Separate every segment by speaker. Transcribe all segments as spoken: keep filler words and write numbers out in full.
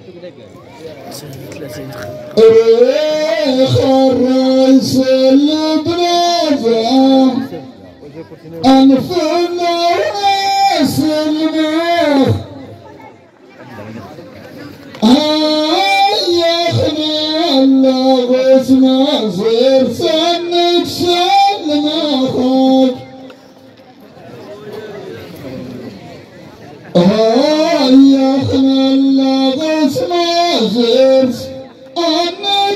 Speaker 1: ريخ الرئيس البلاد أنف الناس الميخ هيخني الله واسمه زير سنك سلمخك هيخني الله واسمه زير سنك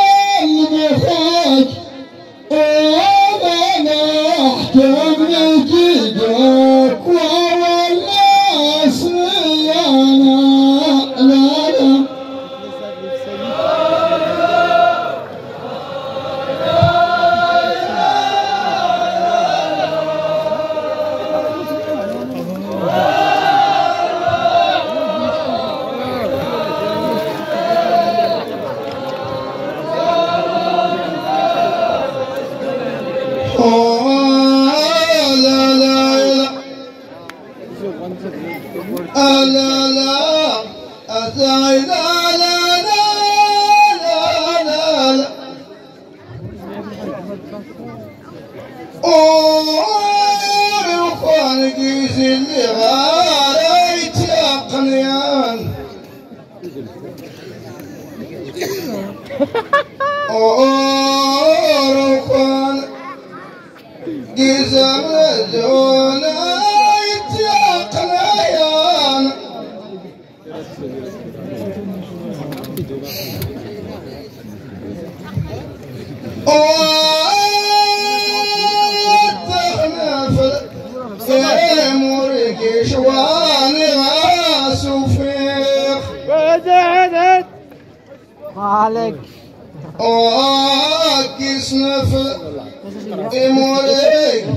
Speaker 1: سلمخك وانا احكم لك جاك ولا اسمي انا لا لا
Speaker 2: عليك
Speaker 1: اوكي سنف امورك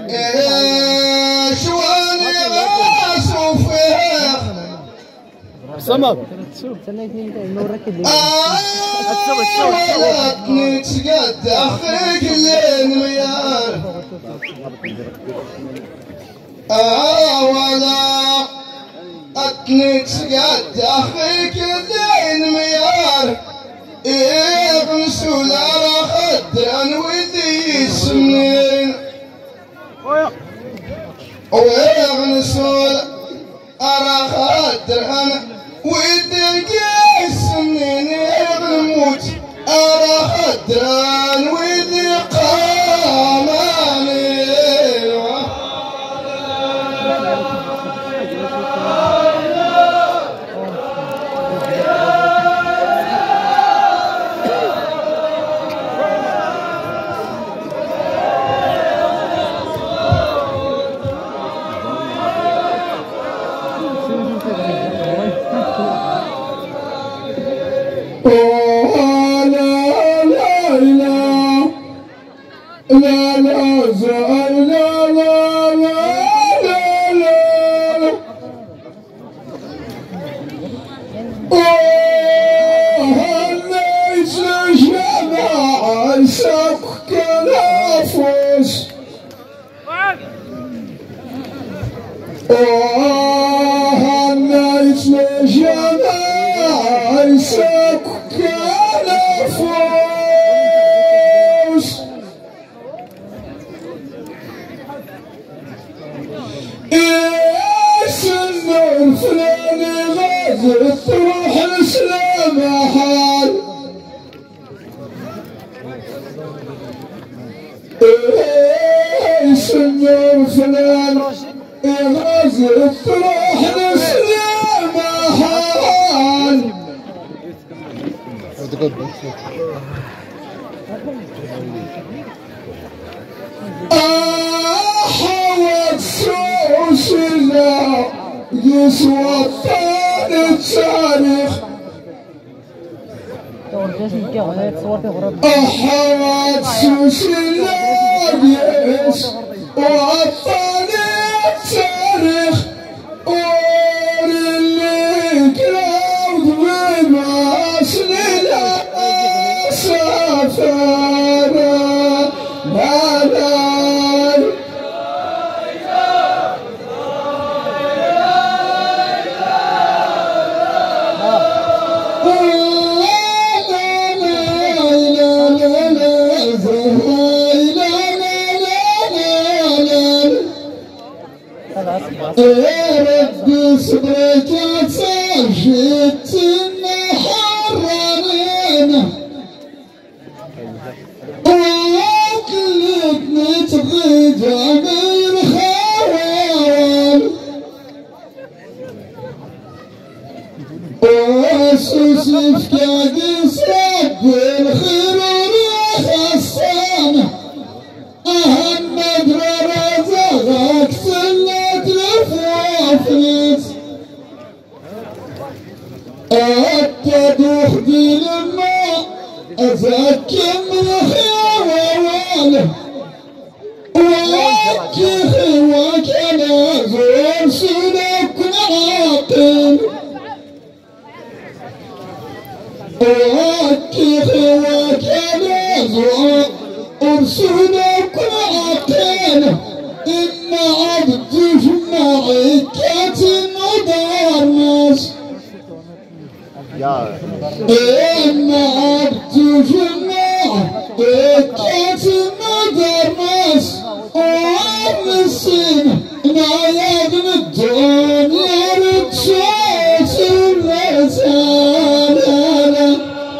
Speaker 1: شواني غاسو فيك
Speaker 3: صمد
Speaker 1: ولكني تقد اخيك للميار ولا أتنك تقد اخيك للميار يغمسوا لارا خدران ودي سنين ويغمسوا لارا خدران ودي سنين يغموت ارا خدران ودي قاماني لا لا زال لا لا لا لا لا اوه ليس جماعة سبك الأنفس اوه ليس جماعة سبك الأنفس فلاني غازل تروح الاسلام حال سنور فلان غازل تروح الاسلام حال احوت سوسنا يسوى الثاني التاريخ أحوات سوسي لابيس وعطاني التاريخ أوري اللي كلاود بماسني لا سافرنا لا لا فتنا حررنا وأكلتنا تغيجا من خوال وأسوسف كادس رب الخير خصانا أهمد رزقك سلة رفوفنس أتدوخ دي الماء أزكم الخيوان وأكي خواك أنا زور سلوك عاقل وأكي خواك أنا زور أرسلك عاقل إن عبد جمعك مدرس إن عبد جمعك مدرس ومسين ما يدن الدنيا رتشوش الرسالة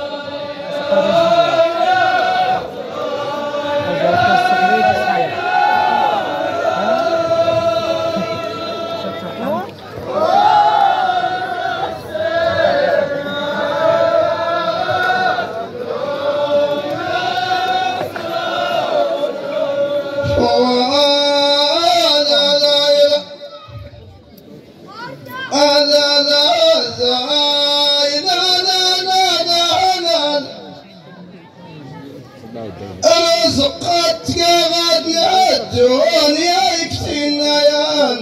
Speaker 1: رزقتك غد الدنيا يكتنيان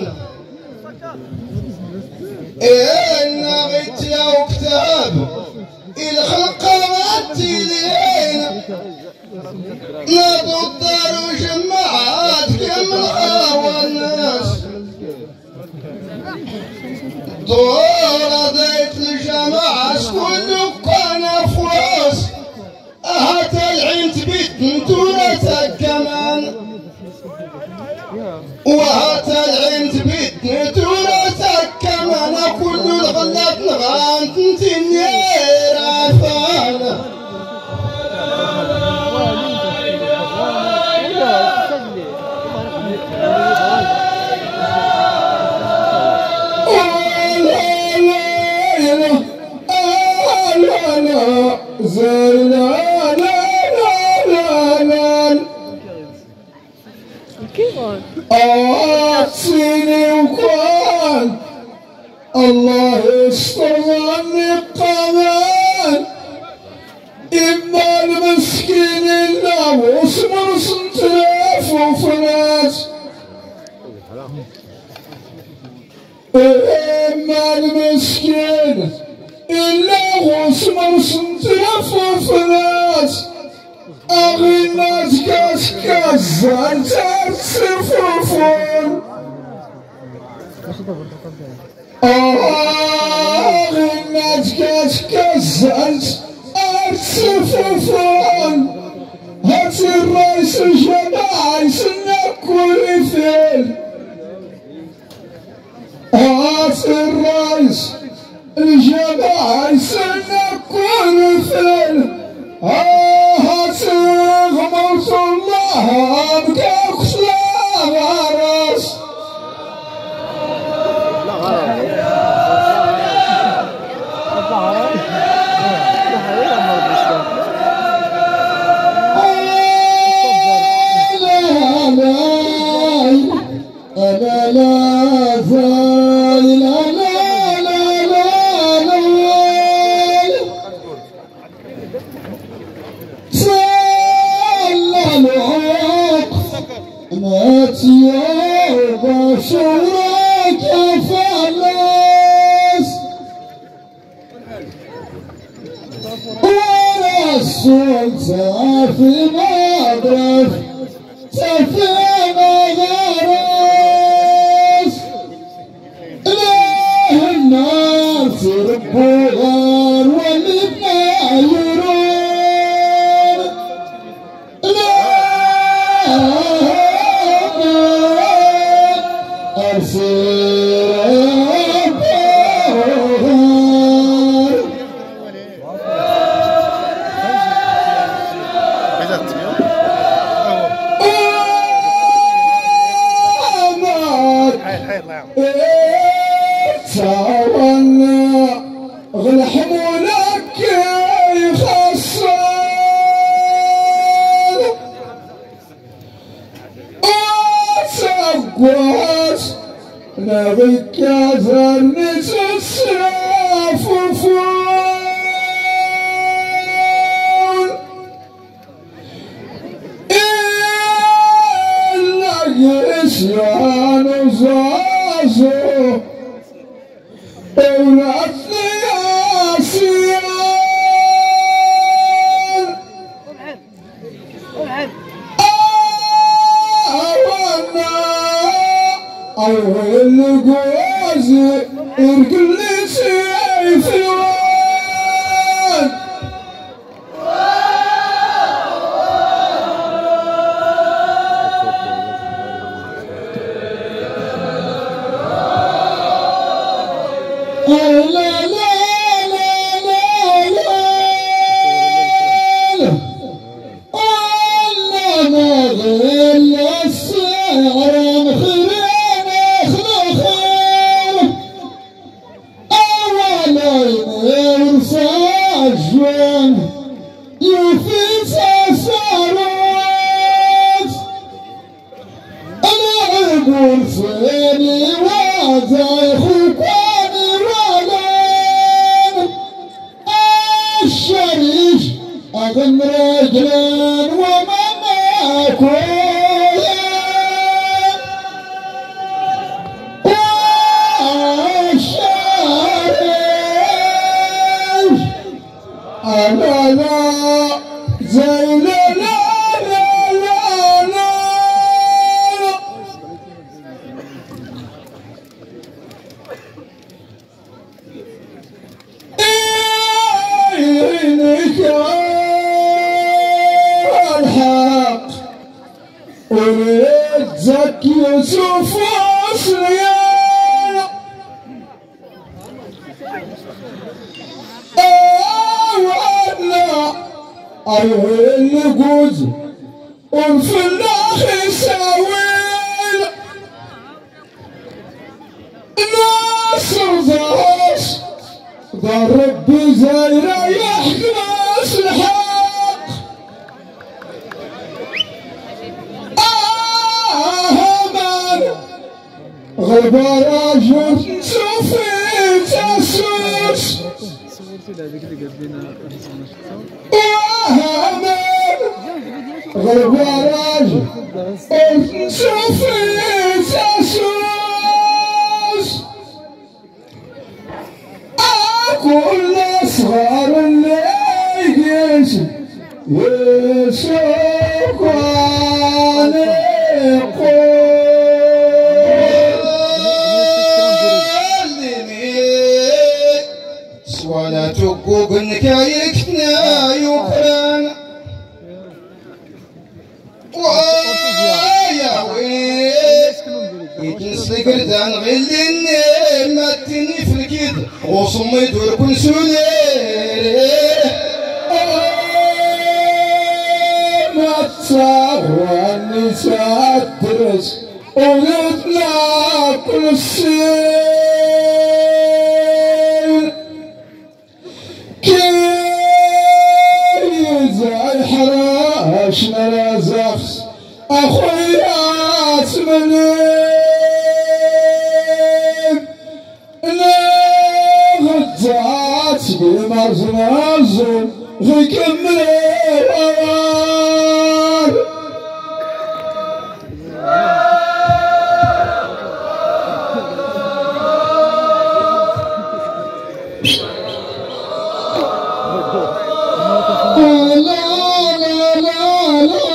Speaker 1: إن غيت لو كتاب الخلق غتلين نادوا الدار وجمعات كم الخاوى الناس دور ضيت الجماعة كل كان فلوس هات العين تبيت نتورتك كمان وهات العين تبيت نتورتك كمان كل الغلات نغانت نتني رافانا أعطيني وقال الله يستر عني القضاء إما المسكين إلا واسمر سنتلاف وفراس إما المسكين إلا واسمر سنتلاف وفراس أغنى كاس كازان ترسفوفون أغنى كاس كازان ترسفوفون هات الرئيس الجماعة يسنى كل فيل هات الرئيس الجماعة يسنى كل فيل هات غمرت الله أبقاك لا غرس أنا لا زال لا لا لا لا مات يا بشرك يا فلاس ورسول في مدرف سفينة غرس إله الناس ربها والإبناء يرون غلحمولك يخسر وتقوت نبيك ذرنت السراف وفول إلا يسيان زازو أولادني ياسيان أوانا أول قوازي ارقل لي سيفيان لا لا لا لا لا لا غير السعر خيرين خير أولين يرسجون يفيس سارات أنا أقول فيني وزايخ الشريش أغن رجلين ومناك والشريش أنا لا زي لا لا لا لا لا الحق وريد زكي يوسف وصليان أولنا أيوه النقود وفي الأخي ساويل ناصر ذاش دار ربي زايرة يحكمس الحق آهمان غربار أجوز نشوفي تسوس آهمان غربار أجوز نشوفي تسوس كل صغار اللي يجيش يسوق
Speaker 2: سوالا تقوب نكايكنا يقران ويا ويل يتنسلق ردان غلي ما تنفلك وصم يدور كل سولي
Speaker 1: ما تصور النساء تدرس ونطلع كل السيل كيف زي حراشنا لازخس أخويا تمنين غزات بمزمزم غيكمل الأوار لا لا لا لا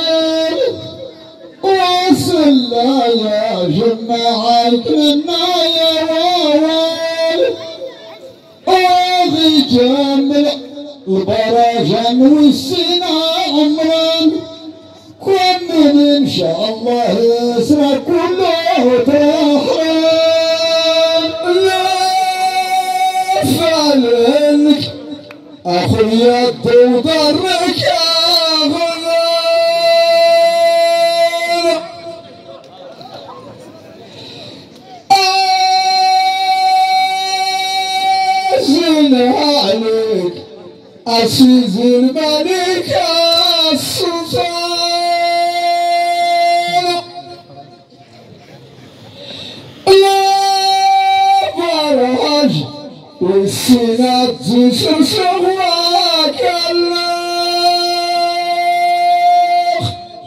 Speaker 1: وصل يا جماعة كنا يا وال أغي جمل البراجم والسنا عمران كن إن شاء الله يسرى كله تحران لا فعلنك أخويا تضرك يا غلال أزنا عليك عزيز الملك السلطان لا فرج والسنة تشوشوك الله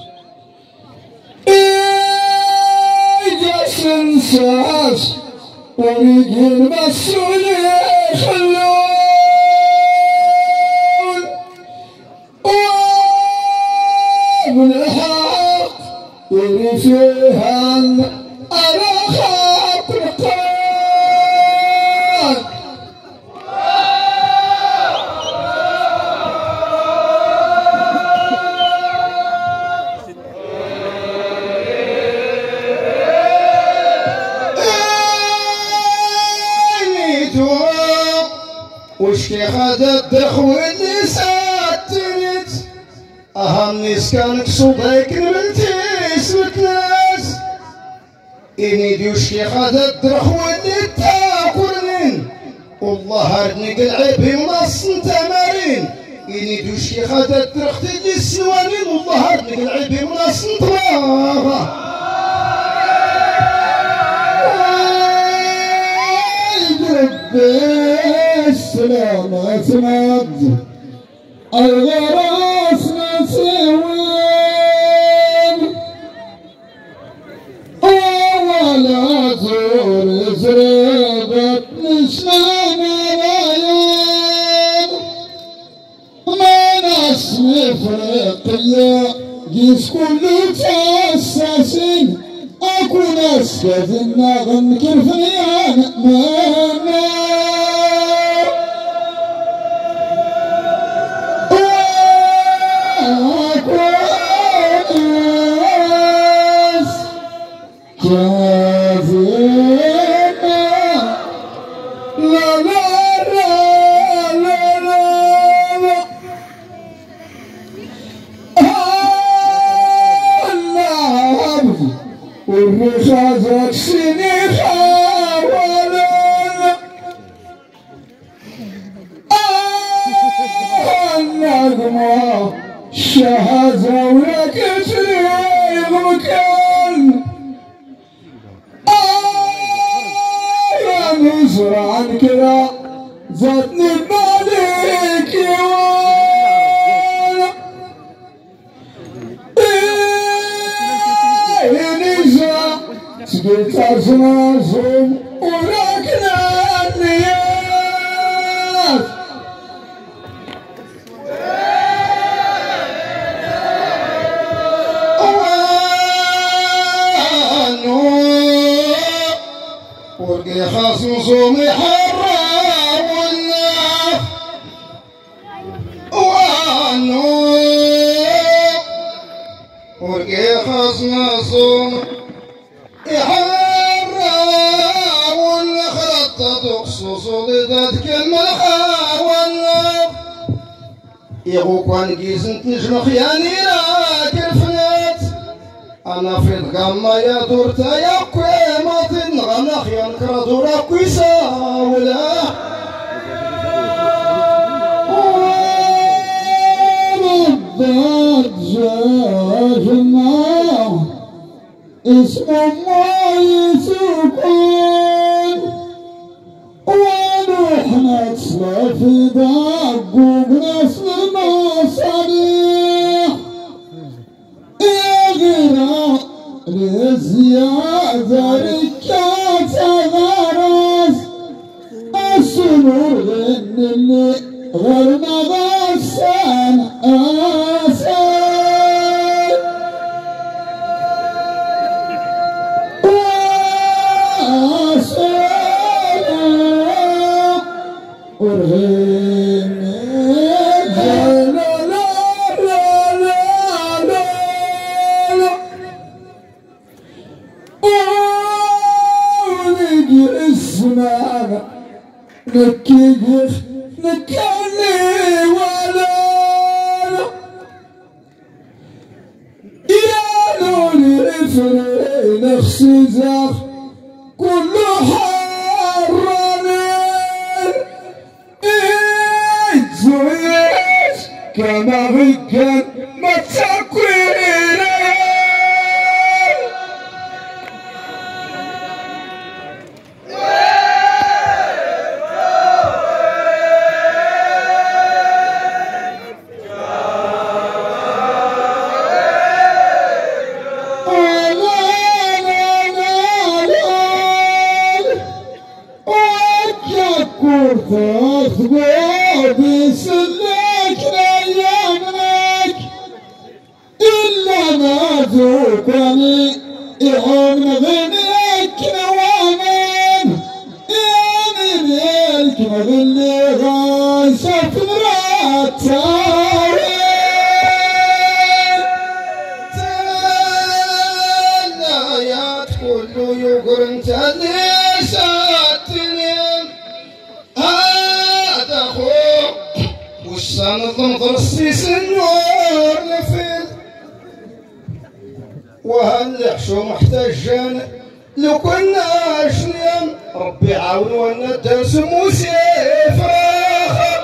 Speaker 1: إيجا سنساس وريق المسؤولين خلون وابن الحق يري فيها على خط القرآن
Speaker 2: وشكي خدت دخوي اللي ساتنت اهم ناس كانك صديق نملتي اسمك ناس اني ديوشكي خدت دخوي اللي تاكلنين والله هردني قلعي بمنص تمارين اني ديوشكي خدت درختي اللي السوانين والله هردني قلعي بمنص طبابة
Speaker 1: السلامة تمد الغراس نسوين ولا زور زريبت نشلان العيان ما نسمي فريقية جيس كل تأسسين أكون أسكت النغم كرفيان مانا والرخاذ سني حاولا النغمة شهادة ولك تريغ مكان يا نزر عن كذا زادني الملك يوانا قلت أزمازهم ولكن النيات
Speaker 2: وانو ورقي خاص نصومي حرام والناف وانو ورقي خاص نصومي يحرم والخلط تقصص ضدك الملحة يغوك وانقيز نتنجم خياني راك الفنات انا في الغامة يا دورتا يا كوي ما تنغم خيان كرادو راكوي ساولا
Speaker 1: ردت جاجنا اسم الله سكون ونحن تصلى في دقوق نسل المصاريح يا غير للزيادة ركات غرس السنور اللي غير مغسان آسان ورغيم لا لا لا لا لا ونجي اسمعنا نكيف نكالي ولا الزويج كما غيكان ما تاكوين تاخذ بسلك ليامك إلا ما ذوقني يعون غنيك نوامان يا من الكمل اللي غاصف راتاوي
Speaker 2: تلايات كله يقرن تليساتني هذا خو والسند مخصص النور نفذ وهالحشو محتاجان لو كنا شنيان ربي عاون وانا درس موسيف راخر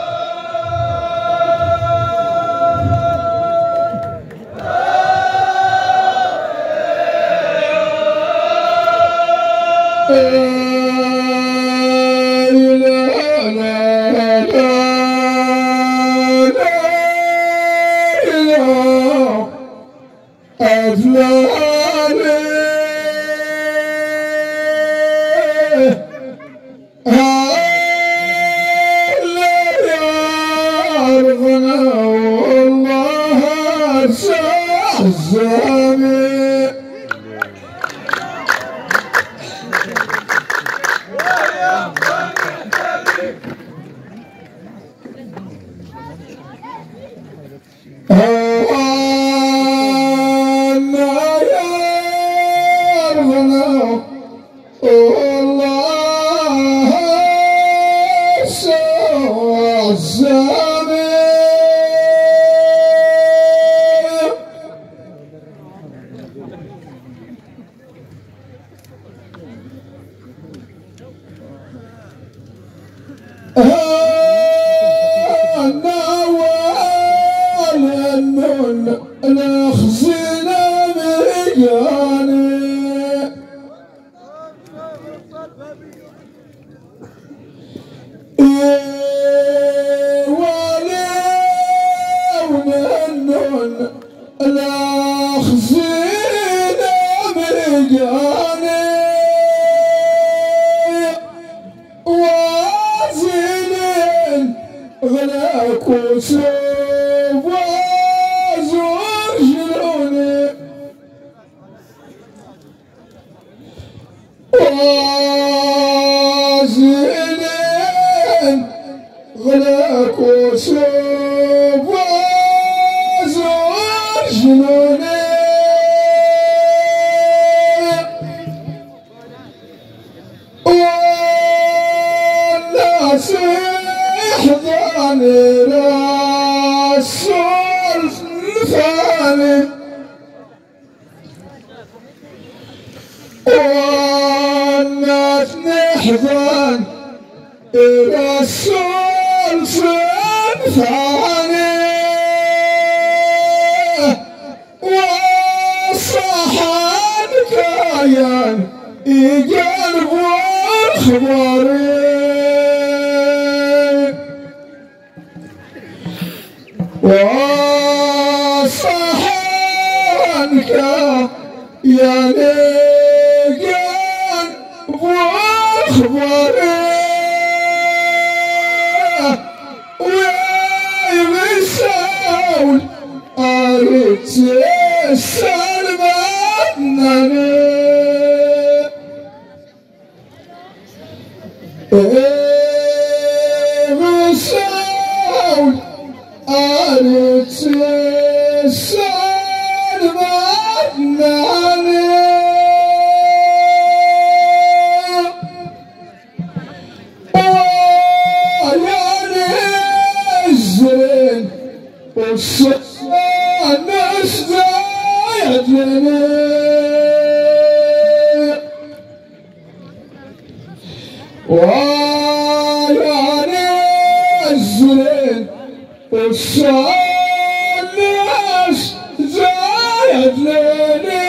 Speaker 1: الصالح زايد ليلي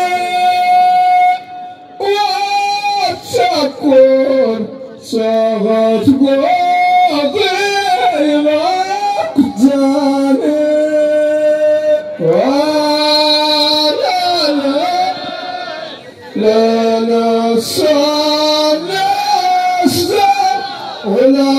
Speaker 1: وتكون صاغت قاضي ما قدامي ولا لا لا لا صالح ولا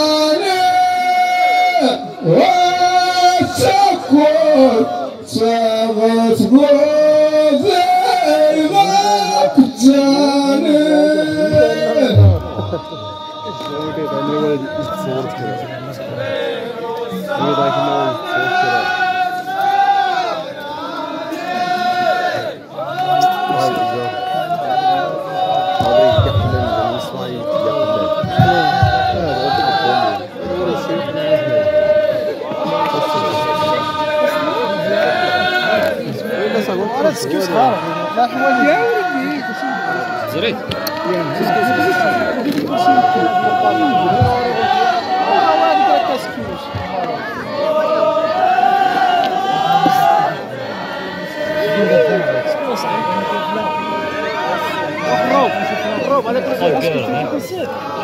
Speaker 1: وتكون صاغت قاضي ما قدامي
Speaker 3: زريت
Speaker 4: الروب الروب على كل